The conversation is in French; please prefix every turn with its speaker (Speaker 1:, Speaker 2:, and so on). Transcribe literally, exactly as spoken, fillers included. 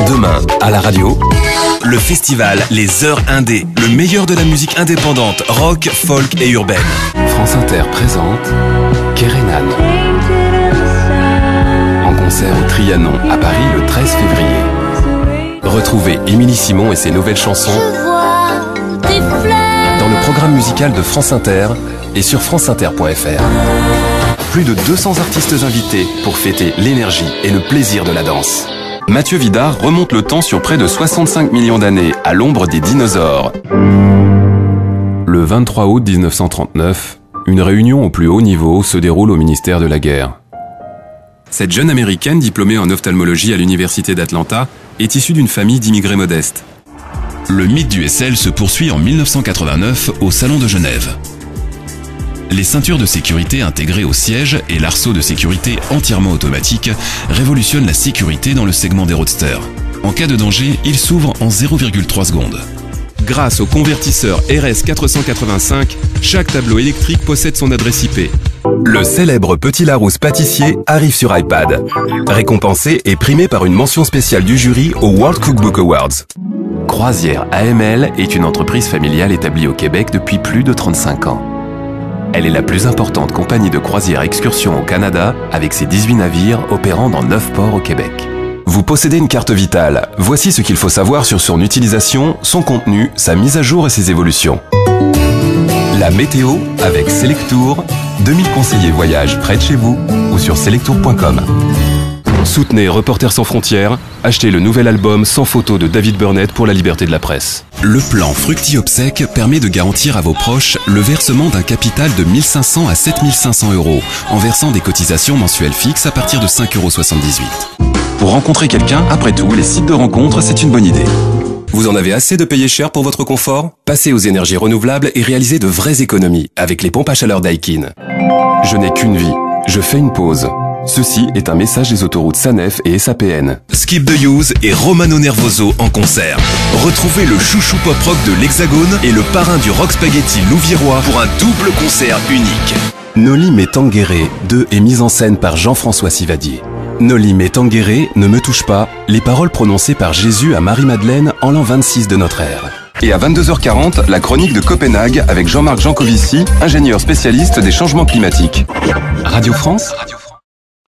Speaker 1: Demain, à la radio, le festival Les Heures Indé, le meilleur de la musique indépendante, rock, folk et urbaine. France Inter présente Kerenan, en concert au Trianon à Paris le treize février. Retrouvez Émilie Simon et ses nouvelles chansons dans le programme musical de France Inter et sur franceinter point fr. Plus de deux cents artistes invités pour fêter l'énergie et le plaisir de la danse. Mathieu Vidard remonte le temps sur près de soixante-cinq millions d'années, à l'ombre des dinosaures. Le vingt-trois août mille neuf cent trente-neuf, une réunion au plus haut niveau se déroule au ministère de la Guerre. Cette jeune américaine, diplômée en ophtalmologie à l'université d'Atlanta, est issue d'une famille d'immigrés modestes.
Speaker 2: Le mythe du S L se poursuit en mille neuf cent quatre-vingt-neuf au Salon de Genève. Les ceintures de sécurité intégrées au siège et l'arceau de sécurité entièrement automatique révolutionnent la sécurité dans le segment des roadsters. En cas de danger, il s'ouvre en zéro virgule trois secondes.
Speaker 1: Grâce au convertisseur R S quatre cent quatre-vingt-cinq, chaque tableau électrique possède son adresse I P. Le célèbre Petit Larousse pâtissier arrive sur iPad, récompensé et primé par une mention spéciale du jury aux World Cookbook Awards. Croisière A M L est une entreprise familiale établie au Québec depuis plus de trente-cinq ans. Elle est la plus importante compagnie de croisière excursion au Canada, avec ses dix-huit navires opérant dans neuf ports au Québec. Vous possédez une carte vitale. Voici ce qu'il faut savoir sur son utilisation, son contenu, sa mise à jour et ses évolutions. La météo avec Selectour, deux mille conseillers voyage près de chez vous ou sur selectour point com. Soutenez Reporters sans frontières, achetez le nouvel album sans photo de David Burnett pour la liberté de la presse.
Speaker 2: Le plan Fructi Obsèques permet de garantir à vos proches le versement d'un capital de mille cinq cents à sept mille cinq cents euros en versant des cotisations mensuelles fixes à partir de cinq euros soixante-dix-huit.
Speaker 1: Pour rencontrer quelqu'un, après tout, les sites de rencontres, c'est une bonne idée. Vous en avez assez de payer cher pour votre confort? Passez aux énergies renouvelables et réalisez de vraies économies avec les pompes à chaleur Daikin. Je n'ai qu'une vie, je fais une pause. Ceci est un message des autoroutes SANEF et S A P N.
Speaker 2: Skip the Use et Romano Nervoso en concert. Retrouvez le chouchou pop-rock de l'Hexagone et le parrain du rock spaghetti Louviérois pour un double concert unique.
Speaker 1: Noli Me Tangere deux est mise en scène par Jean-François Sivadier. Noli Me Tangere ne me touche pas, les paroles prononcées par Jésus à Marie-Madeleine en l'an vingt-six de notre ère. Et à vingt-deux heures quarante, la chronique de Copenhague avec Jean-Marc Jancovici, ingénieur spécialiste des changements climatiques. Radio France. Radio France.